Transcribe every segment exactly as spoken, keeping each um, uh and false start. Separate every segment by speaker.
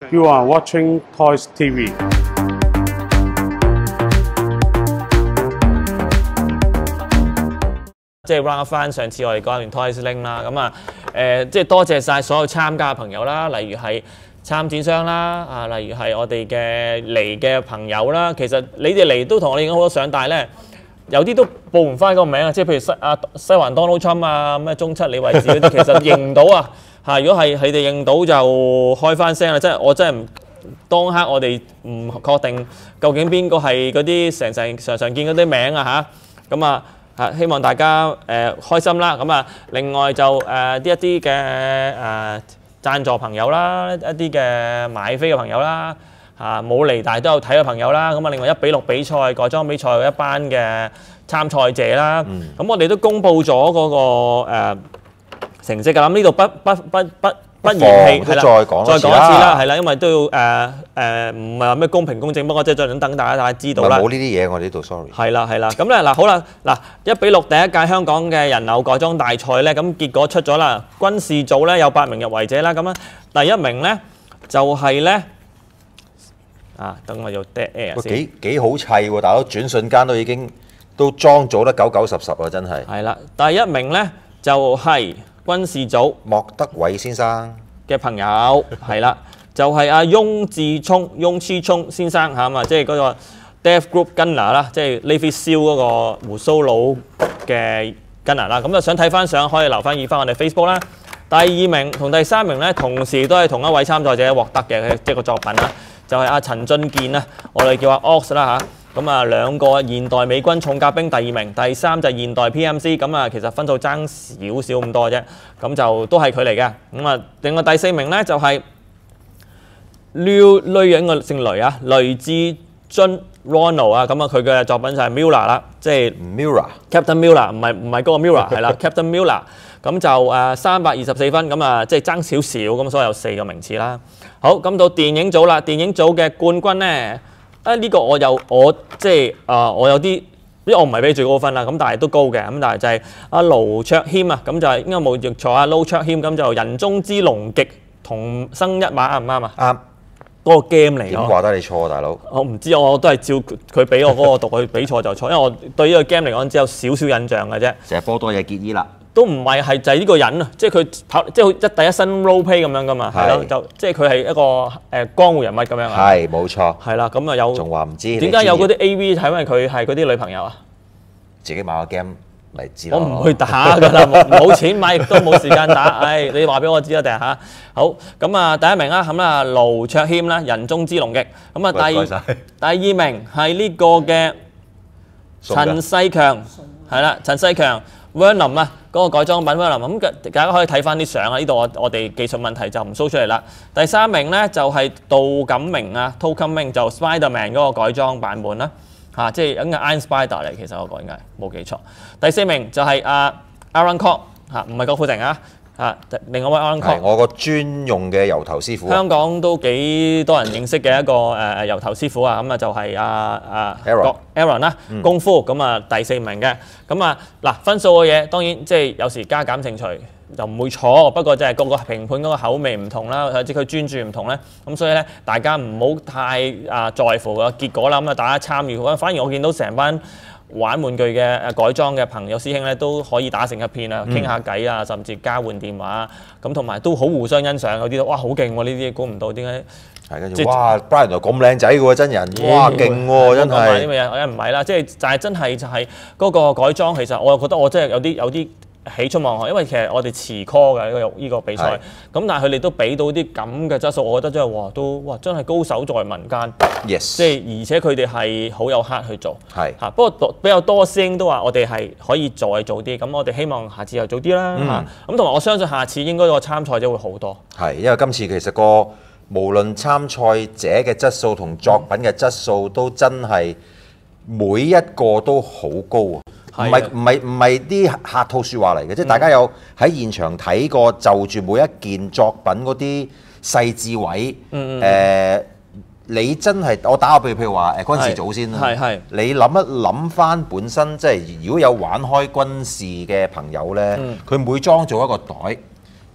Speaker 1: You are watching Toys T V。
Speaker 2: 即係 round 翻上次我哋講完 Toys Link 啦，咁啊誒，即係多謝晒所有參加嘅朋友啦，例如係參展商啦，啊，例如係我哋嘅嚟嘅朋友啦。其實你哋嚟都同我哋影好多相，但係咧有啲都報唔翻個名啊，即係譬如西啊西環 Donald Trump 啊，咩中七李慧智嗰啲，其實認唔到啊嚇。如果係佢哋認到就開翻聲啦，即係我真係唔當刻我哋唔確定究竟邊個係嗰啲成成常常見嗰啲名啊嚇，咁啊。啊！希望大家誒、呃、開心啦，咁啊，另外就誒啲、呃、一啲嘅誒贊助朋友啦，一啲嘅買飛嘅朋友啦，嚇冇嚟但係都有睇嘅朋友啦，咁啊，另外一比六比賽改裝比賽嘅一班嘅參賽者啦，咁、嗯、我哋都公佈咗嗰個、呃、成績㗎啦，咁呢度不不不不。不嫌棄係啦，再講再講一次啦，係啦，因為都要誒誒唔係話咩公平公正，不過即係再等等大家大家知道啦。
Speaker 3: 冇呢啲嘢，我哋呢度 sorry。係
Speaker 2: 啦係啦，咁咧嗱好啦嗱一比六第一屆香港嘅人偶改裝大賽咧，咁結果出咗啦。軍事組咧有八名入圍者啦，咁啊第一名咧就係咧啊，等我要 dead air 先。
Speaker 3: 幾幾好砌喎，大佬轉瞬間都已經都裝組得九九十十啊，真係。
Speaker 2: 係啦，第一名咧就係。軍事組
Speaker 3: 莫德偉先生
Speaker 2: 嘅朋友係啦，就係阿翁志聰、翁之聰先生嚇嘛，即係嗰個 Death Group Gunner 啦，即係 Navy SEAL嗰個鬍鬚佬嘅 Gunner 啦。咁就想睇翻相，可以留翻意翻我哋 Facebook 啦。第二名同第三名咧，同時都係同一位參賽者獲得嘅，即係個作品啦，就係阿陳俊健啦，我哋叫阿 Ox 啦嚇。咁啊，兩個現代美軍重甲兵第二名，第三就現代 P M C， 咁啊，其實分數爭少少咁多啫，咁就都係佢嚟嘅。咁啊，另外第四名咧就係女女人個姓雷啊，雷志津 Ronald 啊，咁啊佢嘅作品就係 Miller 啦，即係
Speaker 3: Miller，Captain
Speaker 2: Miller，唔係唔係嗰個 Miller 係啦，Captain Miller， 咁就誒三百二十四分，咁啊即係爭少少，咁所以有四個名次啦。好，咁到電影組啦，電影組嘅冠軍咧。啊！呢、這個我有我即係啊、呃，我有啲，因為我唔係俾最高分啦，咁但係都高嘅，咁但係就係阿盧卓謙啊，咁就係應該冇譯錯啊，盧卓謙咁就人中之龍極同生一馬啱唔啱啊？啱，嗰個 game 嚟。
Speaker 3: 點話得你錯啊，大佬？
Speaker 2: 我唔知，我都係照佢俾我嗰個讀，佢俾錯就錯，因為我對呢個 game 嚟講只有少少印象嘅啫。
Speaker 3: 成日波多嘢結衣啦。
Speaker 2: 都唔係係就係呢個人啊，即係佢跑，即係一第一身 role play 咁樣噶嘛，係咯，就即係佢係一個誒江湖人物咁樣啊。
Speaker 3: 係冇錯。係
Speaker 2: 啦，咁啊有。
Speaker 3: 仲話唔知
Speaker 2: 點解有嗰啲 A V 係因為佢係嗰啲女朋友啊？
Speaker 3: 自己買個 game 嚟知咯。
Speaker 2: 我唔去打㗎啦，冇錢買亦都冇時間打。唉，你話俾我知啊，定係嚇？好，咁啊第一名啦，咁啊盧卓謙啦，人中之龍極。咁啊第二第二名係呢個嘅陳世強，係啦，陳世強。Vernon 啊，嗰個改裝品 Vernon， 咁大家可以睇翻啲相啊。呢度我我哋技術問題就唔 show 出嚟啦。第三名咧就係杜錦明啊 ，To Coming 就 Spiderman 嗰個改裝版本啦，嚇，即係應該 Iron Spider 嚟，其實我個應該冇記錯。第四名就係阿 Aaron Cock 嚇，唔係郭富城啊。啊！另外一位 Aaron Cock，
Speaker 3: 我個專用嘅油頭師傅。
Speaker 2: 香港都幾多人認識嘅一個誒油頭師傅啊，咁啊就係阿阿 Aaron 啦，功夫咁啊第四名嘅。咁啊嗱分數嘅嘢當然即係有時加減乘除就唔會錯，不過就係個個評判嗰個口味唔同啦，或者佢專注唔同咧，咁所以咧大家唔好太啊在乎個結果啦。咁啊大家參與，反而我見到成班玩玩具嘅誒改裝嘅朋友師兄咧都可以打成一片啊，傾下偈啊，甚至交換電話咁，同埋都好互相欣賞。有啲哇好勁喎，呢啲估唔到點解？
Speaker 3: 係跟住哇 Brian 又咁靚仔嘅喎，真人哇勁喎，真係。
Speaker 2: 啲咩嘢？唔係啦，即係就係真係就係嗰個改裝。其實我又覺得我真係有啲有啲喜出望外，因為其實我哋遲 call 嘅呢個呢個比賽，咁但係佢哋都俾到啲咁嘅質素，我覺得真係哇都哇真係高手在民間。
Speaker 3: Yes，
Speaker 2: 即係而且佢哋係好有 heart 去做，
Speaker 3: 係
Speaker 2: 嚇。不過比較多師兄都話我哋係可以再做啲，咁我哋希望下次又早啲啦嚇。咁同埋我相信下次應該個參賽者會好多。
Speaker 3: 係因為今次其實個無論參賽者嘅質素同作品嘅質素都真係每一個都好高啊！唔係唔係唔係啲客套説話嚟嘅，即係大家有喺現場睇過，就住每一件作品嗰啲細緻位，誒，你真係我打個譬如譬如話誒軍事組先啦，你諗一諗翻本身，即係如果有玩開軍事嘅朋友咧，佢每裝做一個袋，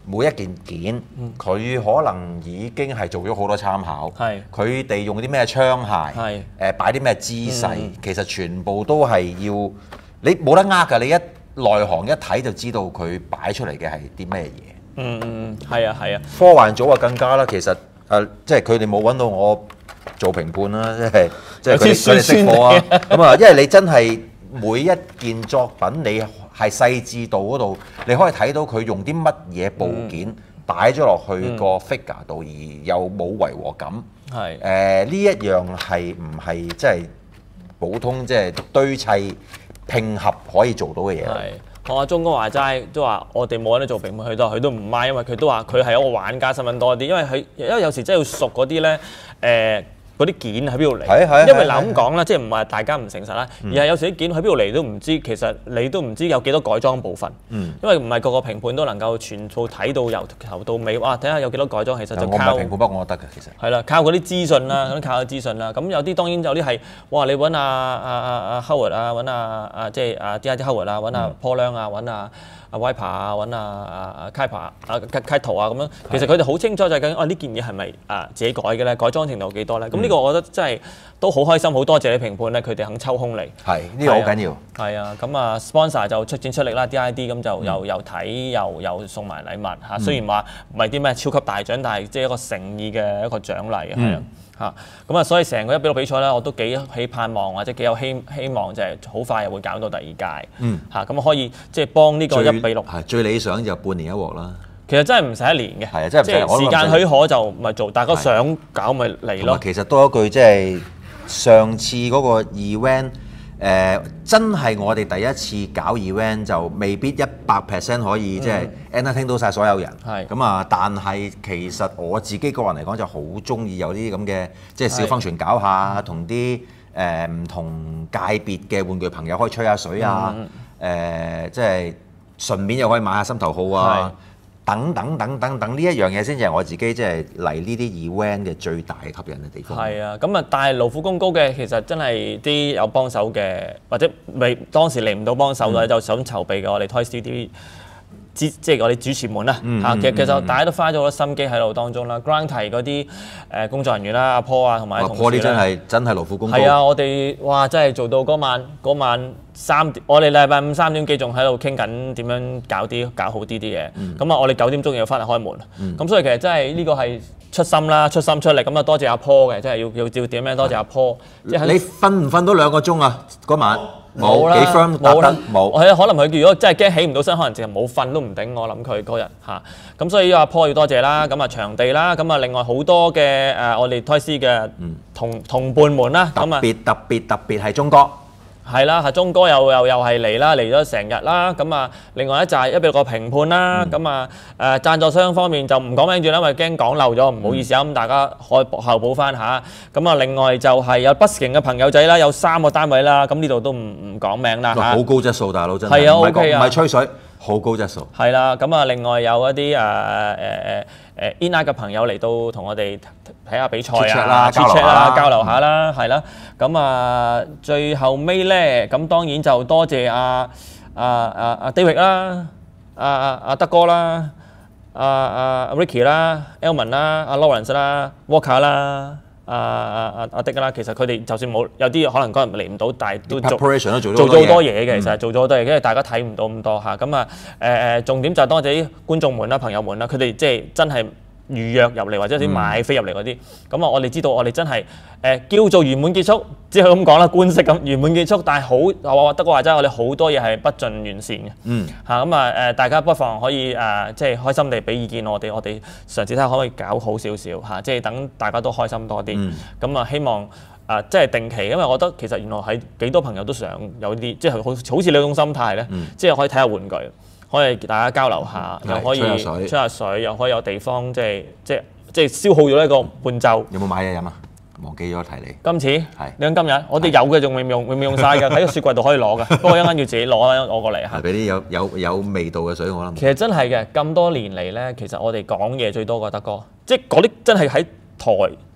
Speaker 3: 每一件件，佢、嗯、可能已經係做咗好多參考。係佢哋用啲咩槍械，係誒擺啲咩姿勢，嗯、其實全部都係要你冇得呃㗎。你一內行一睇就知道佢擺出嚟嘅係啲咩嘢。
Speaker 2: 嗯嗯，係啊係啊。
Speaker 3: 科幻組啊更加啦，其實誒、呃、即係佢哋冇揾到我做評判啦，即係即係佢哋佢哋識貨啊。咁啊，因為你真係每一件作品你係細緻度嗰度，你可以睇到佢用啲乜嘢部件擺咗落去個 figure 度，而又冇違和感。係誒呢一樣係唔係即係普通即係堆砌拼合可以做到嘅嘢？係
Speaker 2: 學阿鐘哥話齋，都話我哋冇得做評判，佢都佢都唔賣，因為佢都話佢係一個玩家身份多啲，因為佢因為有時真係要熟嗰啲咧誒。呃嗰啲件喺邊度嚟？因為嗱咁講啦，即係唔係大家唔誠實啦，而係有時啲件喺邊度嚟都唔知，其實你都唔知有幾多改裝部分。嗯、因為唔係個個評判都能夠全部睇到由頭到尾，哇！睇下有幾多改裝，其實就靠
Speaker 3: 我唔係評判，不過我得嘅其實係
Speaker 2: 啦，靠嗰啲資訊啦，咁靠啲資訊啦。咁有啲當然有啲係哇，你揾阿阿阿阿 Howard 啊，揾阿阿即係阿 D I D Howard 啊，揾阿 Paul Leung啊，揾阿阿 Wiper 啊，揾阿阿阿 Kaipa 啊、Kaito 啊咁樣，其實佢哋好清楚就係究竟啊呢件嘢係咪啊自己改嘅咧？改裝程度幾多咧？咁呢個我覺得真係都好開心，好多謝你評判咧，佢哋肯抽空嚟。
Speaker 3: 係呢個好緊要。
Speaker 2: 係啊，咁啊 sponsor 就出錢出力啦 ，D I D 咁就又又睇又又送埋禮物嚇。雖然話唔係啲咩超級大獎，但係即係一個誠意嘅一個獎勵係啊。嚇咁啊，所以成個一比六比賽咧，我都幾起盼望或者幾有希希望，就係好快又會搞到第二屆。嗯。嚇咁可以即係幫呢個一比六。
Speaker 3: 係最理想就半年一鑊啦。
Speaker 2: 其實真係唔使一年嘅。係啊，
Speaker 3: 真係唔使。
Speaker 2: 時間許可就咪做，大家想搞咪嚟咯。
Speaker 3: 其實多一句即係上次嗰個 event。誒、呃、真係我哋第一次搞 event 就未必一百 percent 可以即係 entertain 到晒所有人。係咁啊，但係其實我自己個人嚟講就好中意有啲咁嘅即係小function搞下，同啲誒唔同界別嘅玩具朋友可以吹下水啊。誒、嗯呃、即係順便又可以買下心頭好啊。等等等等等呢一樣嘢先至係我自己即係嚟呢啲 event 嘅最大吸引嘅地方。係
Speaker 2: 啊，咁啊，但係勞苦功高嘅，其實真係啲有幫手嘅，或者未當時嚟唔到幫手嘅，嗯、就想籌備嘅我哋 Toy Studio 即係我哋主持們啦嚇。嗯、其實其實大家都花咗好多心機喺度當中啦。Grant 提嗰啲誒工作人員啦，阿 Paul 啊同埋同事咧，
Speaker 3: 真係真係勞苦功高。
Speaker 2: 係啊，我哋哇真係做到嗰晚嗰晚。三點，我哋禮拜五三點幾仲喺度傾緊點樣搞啲搞好啲啲嘢，咁啊、嗯、我哋九點鐘又要翻嚟開門，咁、嗯、所以其實真係呢個係出心啦，出心出力，咁啊多謝阿 Paul 嘅，真係要要要點樣多謝阿 Paul。即係
Speaker 3: 你瞓唔瞓到兩個鐘啊？嗰晚
Speaker 2: 冇啦，
Speaker 3: 幾 firm
Speaker 2: 冇啦，
Speaker 3: 冇。
Speaker 2: 可能佢如果真係驚起唔到身，可能淨係冇瞓都唔頂。我諗佢嗰日嚇，咁所以阿 Paul 要多謝啦，咁啊場地啦，咁啊另外好多嘅誒我哋 Toy C 嘅同同伴們啦，
Speaker 3: 特別特別特別係鐘哥。
Speaker 2: 係啦，係鐘哥又又又係嚟啦，嚟咗成日啦。咁啊，另外一就係一比六個評判啦。咁啊誒贊助商方面就唔講名住啦，因為驚講漏咗，唔好意思啊。咁大家可以後補翻下。咁啊，另外就係有 busking 嘅朋友仔啦，有三個單位啦。咁呢度都唔唔講名啦嚇。
Speaker 3: 好高質素，大佬真係。
Speaker 2: 係啊，OK 啊，
Speaker 3: 唔係吹水，好高質素。
Speaker 2: 係啦，咁啊，另外有一啲誒誒誒誒 in-line 嘅朋友嚟到同我哋睇下比賽啊，
Speaker 3: 交流下，
Speaker 2: 交流下啦，係啦。咁啊，最後尾咧，咁當然就多謝阿阿阿阿 David 啦，阿阿阿德哥啦，阿阿 Ricky 啦 ，Elman 啦，阿 Lawrence 啦 ，Walker 啦，阿阿阿阿 Dick 啦。其實佢哋就算冇有啲可能嗰日嚟唔到，但係都做做咗好多嘢嘅。其實做咗好多嘢，因為大家睇唔到咁多嚇。咁啊誒誒，重點就係多謝啲觀眾們啦、朋友們啦，佢哋即係真係預約入嚟或者啲買飛入嚟嗰啲，咁啊我哋知道我哋真係誒叫做圓滿結束，只係咁講啦，官式咁圓滿結束。但係好我德哥話齋，我哋好多嘢係不盡完善嘅。嗯。嚇咁啊誒，大家不妨可以誒即係開心地俾意見我哋，我哋嘗試睇下可唔可以搞好少少嚇，即係等大家都開心多啲。嗯。咁啊希望啊即係定期，因為我覺得其實原來係幾多朋友都想有啲即係好好似呢種心態咧，即係可以睇下玩具。可以大家交流下，又可以吹下水，又可以有地方即係即係即係消耗咗一個伴奏。
Speaker 3: 有冇買嘢飲啊？忘記咗提你。
Speaker 2: 今次係你講今日，我哋有嘅仲未用，未用晒㗎，喺個雪櫃度可以攞㗎。不過一陣間要自己攞攞過嚟嚇。
Speaker 3: 俾啲有有有味道嘅水我諗。
Speaker 2: 其實真係嘅，咁多年嚟咧，其實我哋講嘢最多過德哥，即係嗰啲真係喺台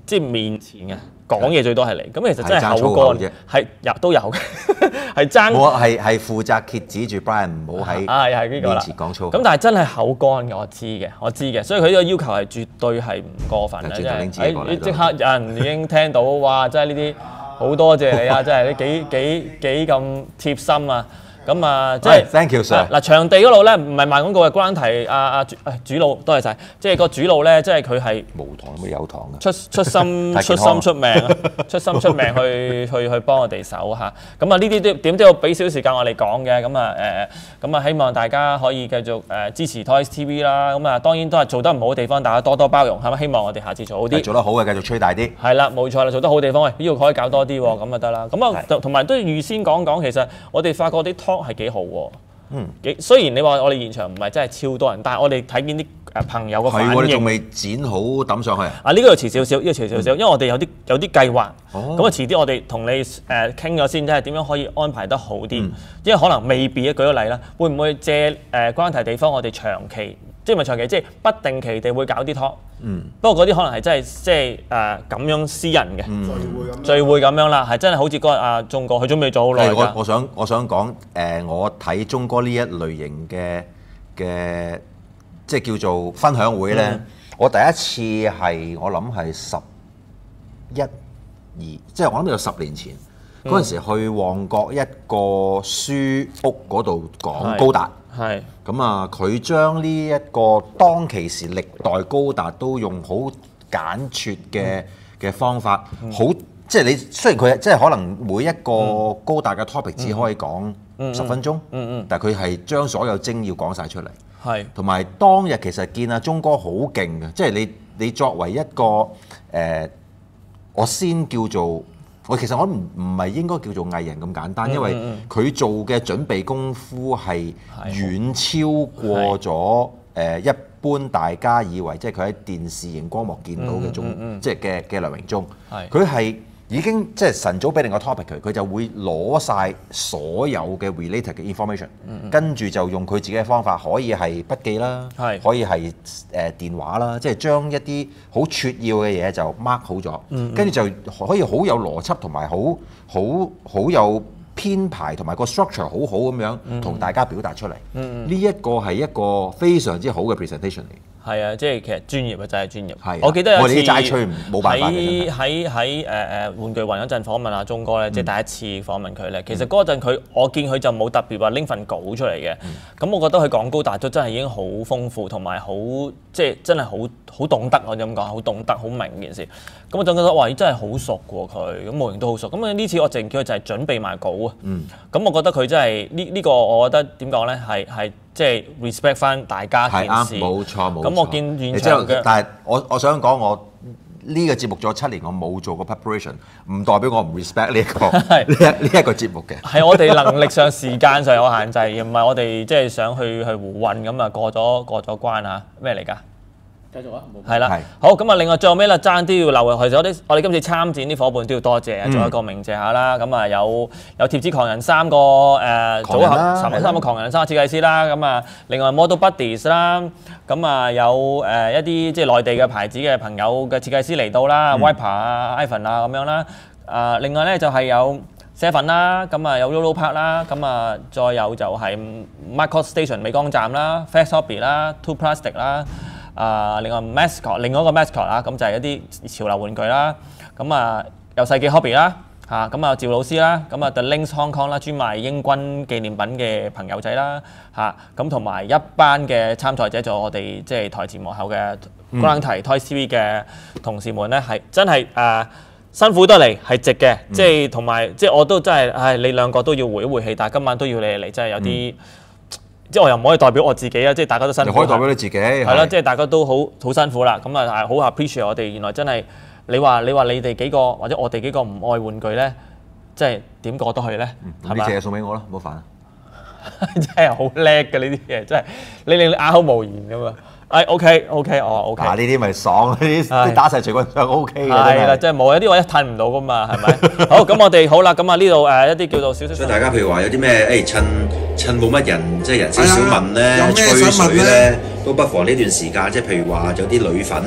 Speaker 2: 即係面前嘅。講嘢最多係你，咁其實真係口乾，係有都有嘅，係爭。
Speaker 3: 我係係負責揭指住 Brian 唔好喺
Speaker 2: 啊係呢個啦
Speaker 3: 面前講粗口。
Speaker 2: 咁但係真係口乾嘅，我知嘅，我知嘅，所以佢呢個要求係絕對係唔過分嘅，即係即刻有人已經聽到，哇！真係呢啲好多謝你啊，真係你幾幾幾咁貼心啊！咁啊，即係
Speaker 3: thank you sir。
Speaker 2: 嗱，場地嗰度咧，唔係賣廣告嘅關題，阿阿主主腦多謝晒。即係個主腦咧，即係佢係
Speaker 3: 無糖有冇有糖嘅？
Speaker 2: 出出心出心出命啊！出心出命去去去幫我哋手嚇。咁啊，呢啲都點都要俾少時間我哋講嘅。咁啊誒，咁啊希望大家可以繼續誒支持 Toys T V 啦。咁啊，當然都係做得唔好嘅地方，大家多多包容係咪？希望我哋下次做好啲。
Speaker 3: 做得好嘅繼續吹大啲。係
Speaker 2: 啦，冇錯啦，做得好嘅地方，喂，呢個可以搞多啲喎，咁就得啦。咁啊，同埋都要預先講講，其實我哋發覺啲 talk 係幾好喎。嗯，幾雖然你話我哋現場唔係真係超多人，但係我哋睇見啲誒朋友嘅反應。係喎，你仲未剪好抌上去啊？啊，呢個要遲少少，呢個遲少少，因為我哋有啲有啲計劃。哦。咁啊，遲啲我哋同你誒傾咗先，即係點樣可以安排得好啲？因為可能未必啊，舉個例啦，會唔會借誒關題地方，我哋長期，即係唔係長期，即係不定期地會搞啲 talk。嗯。不過嗰啲可能係真係即係誒咁樣私人嘅聚會咁。聚會咁樣啦，係真係好似嗰日阿鐘哥，佢準備咗好耐㗎。
Speaker 3: 我我想我想講誒，我睇鐘哥呢一類型嘅嘅，即係叫做分享會咧。我第一次係我諗係十一二，即係我諗有十年前嗰陣時去旺角一個書屋嗰度講高達。係咁啊！佢將呢一個當其時歷代高達都用好簡拙嘅嘅方法，好、嗯、即係你雖然佢即係可能每一個高達嘅 topic 只可以講十分鐘，嗯嗯嗯、但係佢係將所有精要講晒出嚟。係同埋當日其實見阿鐘哥好勁嘅，即係你你作為一個誒、呃，我先叫做。我其實我唔唔係應該叫做藝人咁簡單，因為佢做嘅準備功夫係遠超過咗誒一般大家以為即係佢喺電視熒光幕見到嘅鐘，即係嘅嘅梁榮忠。佢係已經即係晨早俾定個 topic 佢，佢就會攞晒所有嘅 related 嘅 information，跟住就用佢自己嘅方法，可以係筆記啦，可以係誒電話啦，即係將一啲好撮要嘅嘢就 mark 好咗，跟住就可以好有邏輯同埋好好好有編排同埋個 structure 好好咁樣同大家表達出嚟。呢一個係一個非常之好嘅 presentation 嚟。係
Speaker 2: 啊，即係其實專業啊，真係專業。
Speaker 3: 係，
Speaker 2: 我記得有次
Speaker 3: 喺
Speaker 2: 喺喺喺誒誒玩具雲嗰陣訪問阿鐘哥咧，即係第一次訪問佢咧。其實嗰陣佢我見佢就冇特別話拎份稿出嚟嘅。咁我覺得佢講高達都真係已經好豐富，同埋好即係真係好好懂得，我咁講，好懂得，好明件事。咁我就覺得哇，真係好熟喎佢，咁模型都好熟。咁呢次我淨叫佢就係準備埋稿啊。咁我覺得佢真係呢呢個，我覺得點講咧，係係。即係 respect 翻大家件事，
Speaker 3: 冇錯冇錯。
Speaker 2: 咁我見現場嘅，
Speaker 3: 但係我我想講，我呢個節目做咗七年，我冇做過 preparation，唔代表我唔 respect 呢一個呢一呢一個節目嘅。係
Speaker 2: 我哋能力上、時間上有限制，而唔係我哋即係想去去胡混咁啊過咗過咗關啊咩嚟㗎？繼續啊，係啦，好咁啊！另外最後尾啦，爭啲要留落去，我哋我哋今次參展啲夥伴都要多謝，做一個鳴謝下啦。咁啊有有貼紙狂人三個誒組合，三個狂人三個設計師啦。咁啊，另外 Model Buddies 啦，咁啊有誒一啲即係內地嘅牌子嘅朋友嘅設計師嚟到啦 ，Wiper 啊、Ivan 啊咁樣啦。啊，另外咧就係有 Seven 啦，咁啊有 Lulu Park 啦，咁啊再有就係 Micro Station 美光站啦 ，Fast Hobby 啦 ，Two Plastic 啦。啊，另外 mascot， 另外一個 mascot 啦，咁就係一啲潮流玩具啦。咁啊，有世紀 hobby 啦，嚇，咁啊趙老師啦，咁啊 The Links Hong Kong 啦，專賣英軍紀念品嘅朋友仔啦，嚇，咁同埋一班嘅參賽者，做我哋即係台前幕後嘅關題 Toys T V 嘅同事們咧，係真係誒辛苦得嚟，係值嘅，即係同埋即係我都真係，唉，你兩個都要回一回氣，但係今晚都要你嚟，真係有啲。即係我又唔可以代表我自己啊！即係大家都辛苦。
Speaker 3: 你可以代表你自己。係
Speaker 2: 啦，即係大家都好好辛苦啦。咁啊，係好 appreciate 我哋。原來真係你話你話你哋幾個或者我哋幾個唔愛玩具咧，即係點過得去咧？
Speaker 3: 係咪？呢隻嘢送俾我啦，唔好煩啊！
Speaker 2: 真係好叻嘅呢啲嘢，真係你令你啞口無言咁啊！誒 OK OK 哦 OK。
Speaker 3: 嗱呢啲咪爽，呢啲打晒隨棍上 OK 嘅。
Speaker 2: 係啦，即係冇有啲位一褪唔到噶嘛，係咪？好咁，我哋好啦，咁啊呢度誒一啲叫做少少。
Speaker 3: 所以大家譬如話有啲咩誒趁趁冇乜人，即係人少少問咧、吹水咧，都不妨呢段時間，即係譬如話有啲女粉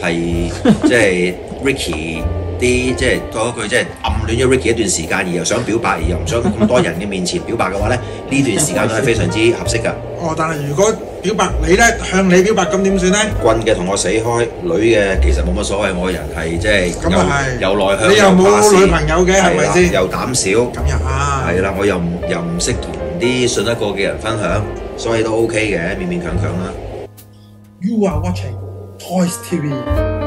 Speaker 3: 係即係 Ricky 啲即係嗰句即係暗戀咗 Ricky 一段時間，而又想表白，而又唔想咁多人嘅面前表白嘅話咧，呢段時間都係非常之合適㗎。
Speaker 4: 哦，但係如果表白你咧向你表白咁點算咧？
Speaker 3: 棍嘅同我死開，女嘅其實冇乜所謂，我個人係即係
Speaker 4: 咁啊係，
Speaker 3: 有內向，
Speaker 4: 你又冇
Speaker 3: 怕事
Speaker 4: 女朋友嘅係咪先？
Speaker 3: 又膽小，
Speaker 4: 咁又啊，
Speaker 3: 係啦，我又唔又唔識同啲信得過嘅人分享，所以都 OK 嘅，勉勉強強啦。
Speaker 4: You are watching Toys T V。